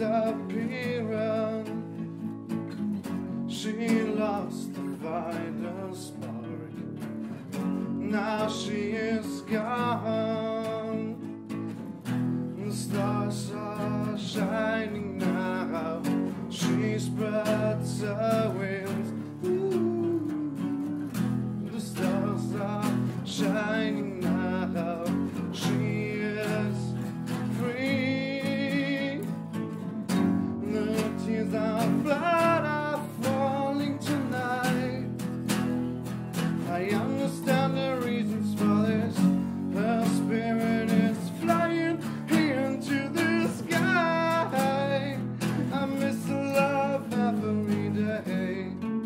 disappearing. She lost the vital spark. Now she is gone. The stars are shining now. She spreads her wings. The stars are shining now. She is free. The tears of blood are falling tonight. I understand the reasons for this. Her spirit is flying into the sky. I miss the love every day.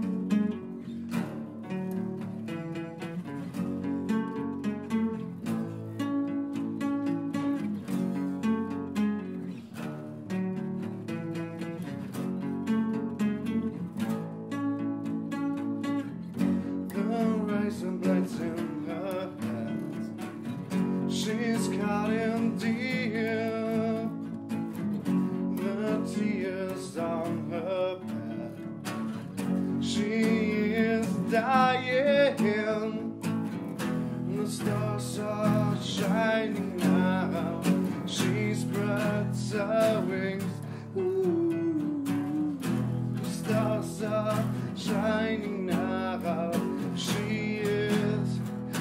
Razor blades in her hands. She's caught in deer. The tears on her back. She is dying. The stars are shining now. She spreads her wings. Ooh. The stars are shining now. She is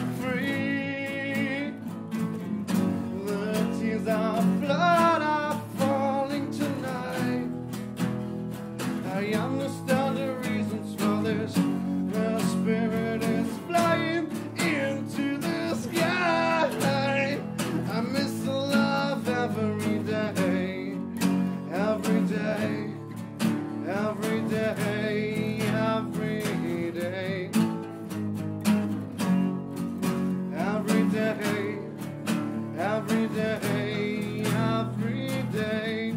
free. The tears of blood are falling tonight. I understand the reasons for this. Her spirit is flying into the sky. I miss the love every day. Every day. Every day. Every day. Every day, every day, every day.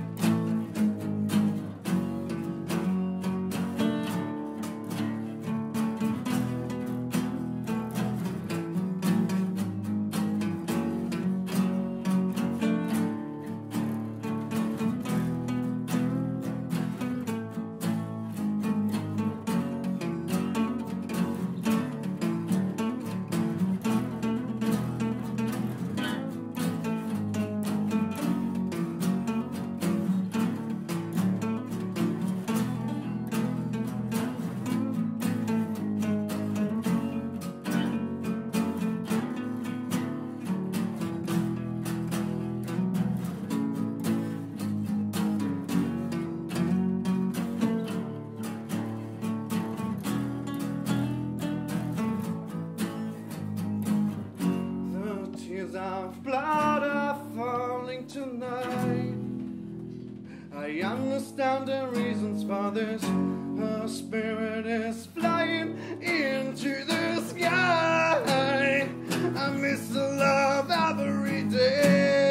Of blood are falling tonight. I understand the reasons for this. Her spirit is flying into the sky. I miss the love every day.